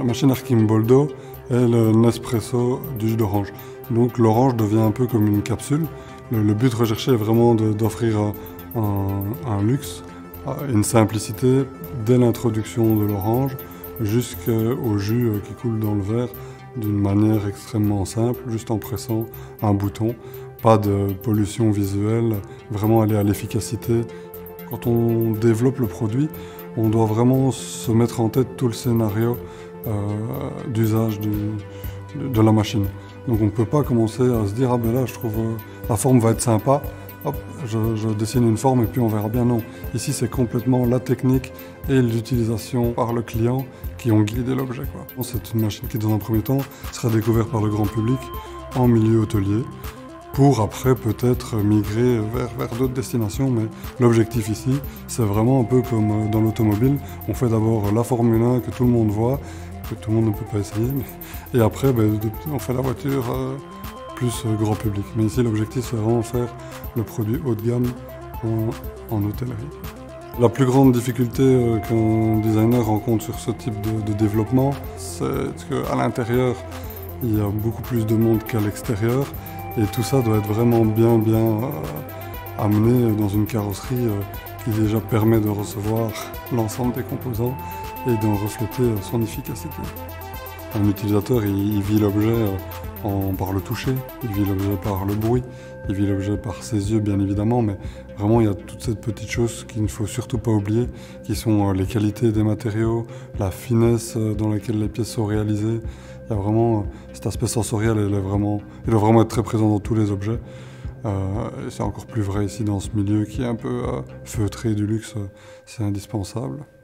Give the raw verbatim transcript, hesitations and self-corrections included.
La machine Archimboldo est le Nespresso du jus d'orange. Donc l'orange devient un peu comme une capsule. Le, le but recherché est vraiment d'offrir un, un luxe, une simplicité dès l'introduction de l'orange jusqu'au jus qui coule dans le verre d'une manière extrêmement simple, juste en pressant un bouton. Pas de pollution visuelle, vraiment aller à l'efficacité. Quand on développe le produit, on doit vraiment se mettre en tête tout le scénario euh, d'usage de, de la machine. Donc on ne peut pas commencer à se dire « Ah ben là, je trouve euh, la forme va être sympa, hop, je, je dessine une forme et puis on verra bien ». Non, ici c'est complètement la technique et l'utilisation par le client qui ont guidé l'objet. C'est une machine qui, dans un premier temps, sera découverte par le grand public en milieu hôtelier, pour après peut-être migrer vers, vers d'autres destinations. Mais l'objectif ici, c'est vraiment un peu comme dans l'automobile. On fait d'abord la Formule un que tout le monde voit, que tout le monde ne peut pas essayer, mais... et après ben, on fait la voiture euh, plus euh, grand public. Mais ici l'objectif c'est vraiment faire le produit haut de gamme en, en hôtellerie. La plus grande difficulté euh, qu'un designer rencontre sur ce type de, de développement, c'est qu'à l'intérieur, il y a beaucoup plus de monde qu'à l'extérieur. Et tout ça doit être vraiment bien, bien euh, amené dans une carrosserie euh, qui déjà permet de recevoir l'ensemble des composants et d'en refléter euh, son efficacité. Un utilisateur, il, il vit l'objet euh, par le toucher, il vit l'objet par le bruit, il vit l'objet par ses yeux bien évidemment, mais vraiment il y a toutes ces petites choses qu'il ne faut surtout pas oublier, qui sont euh, les qualités des matériaux, la finesse euh, dans laquelle les pièces sont réalisées. Il y a vraiment cet aspect sensoriel, il, est vraiment, il doit vraiment être très présent dans tous les objets. Euh, et c'est encore plus vrai ici dans ce milieu qui est un peu euh, feutré du luxe, c'est indispensable.